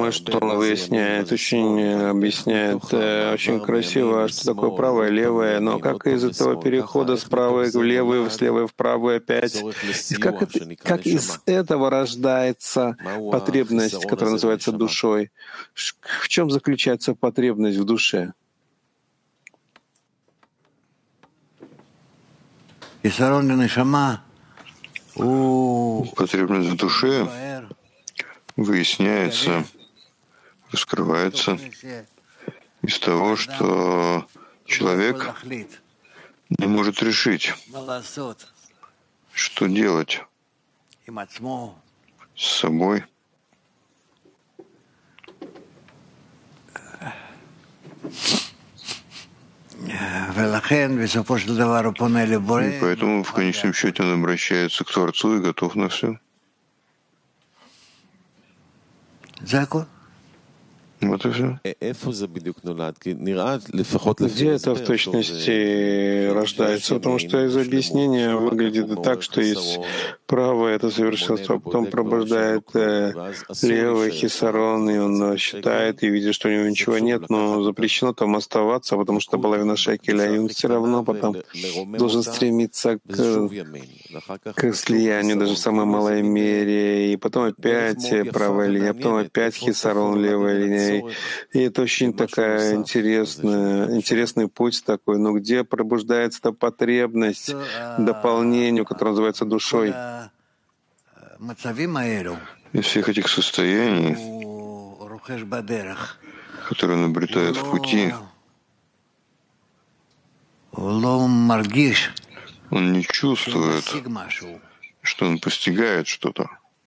думаю, что он выясняет, очень объясняет очень красиво, что такое правое, левое, но как из этого перехода с правой в левую, с левой в правую опять, и как из этого рождается потребность, которая называется душой. В чем заключается потребность в душе? Потребность в душе выясняется, раскрывается из того, что человек не может решить, что делать с собой. И поэтому в конечном счете он обращается к Творцу и готов на все. Вот и все. Где это в точности рождается? Потому что из объяснения выглядит так, что есть правое — это совершенство, а потом пробуждает левый хисарон, и он считает и видит, что у него ничего нет, но запрещено там оставаться, потому что половина шекеля, и он все равно потом должен стремиться к слиянию даже в самой малой мере, и потом опять правая линия, а потом опять хисарон, левая линия. И это очень такая интересный путь такой, но где пробуждается эта потребность дополнению, которое называется душой. Из всех этих состояний, которые он обретает в пути, он не чувствует, что он постигает что-то.